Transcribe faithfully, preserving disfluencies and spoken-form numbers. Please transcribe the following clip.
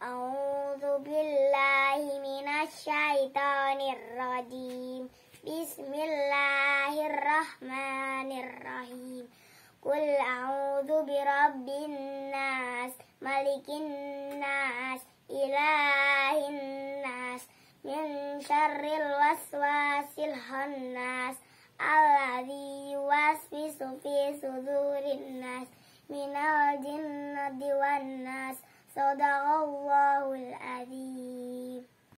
A'udzu billahi minasyaitonir rajim. Bismillahirrahmanirrahim. Qul a'udzu birabbin nas, malikin nas, ilahin nas, min syarril waswasil khannas, alladzi yuwaswisu fi sudurin nas, minal jinnati wan nas. Shadaqallahul adzim.